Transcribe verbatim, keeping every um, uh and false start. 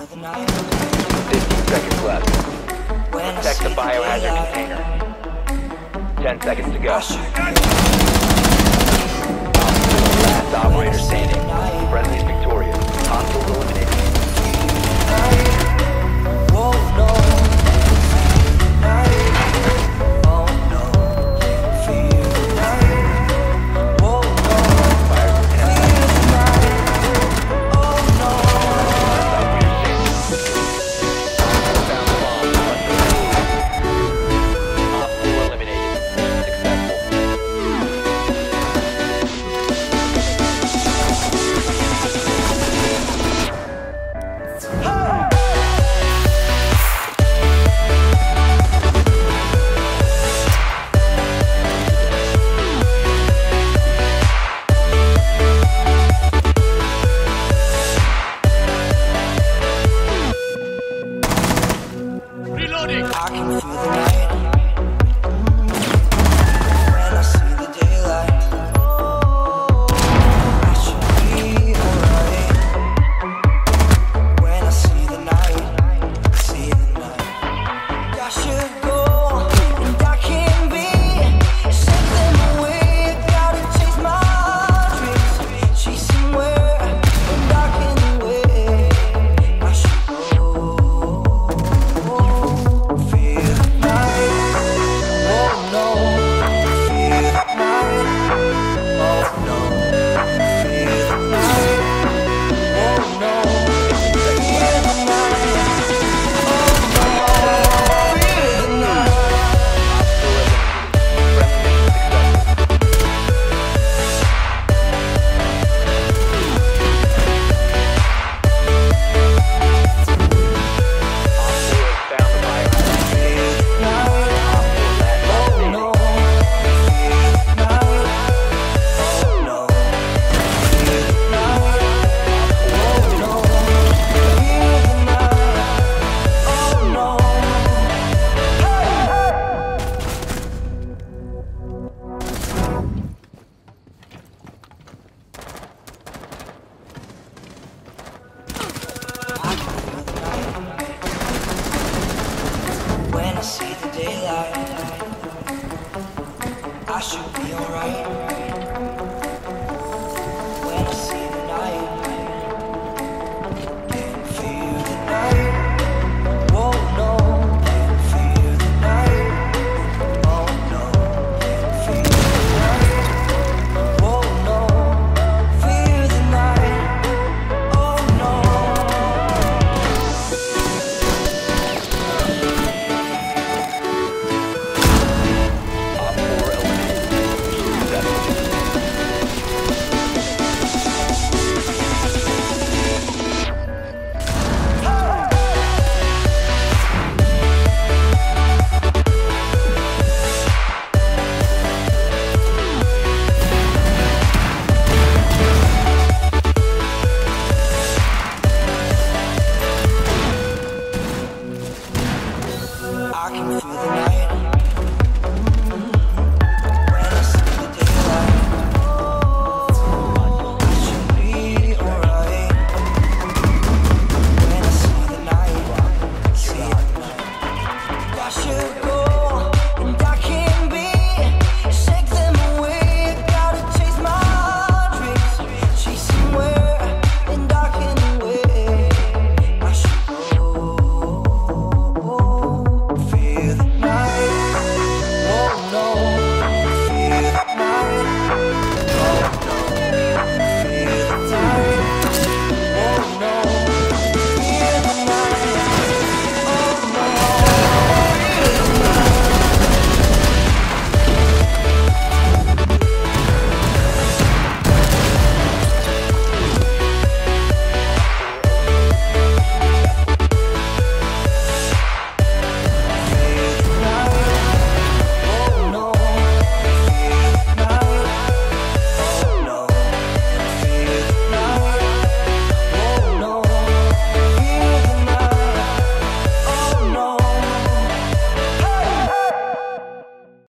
fifteen seconds left. Protect the biohazard container. ten seconds to go. Last operator standing. Friendly's victorious. Hostiles eliminated. I can feel the night when I see the daylight. I should be alright when I see the night, see the night. I should go and I can't be set them away. Gotta chase my dreams, chase somewhere and dark in the way. I should go. When I see the daylight, I should be alright.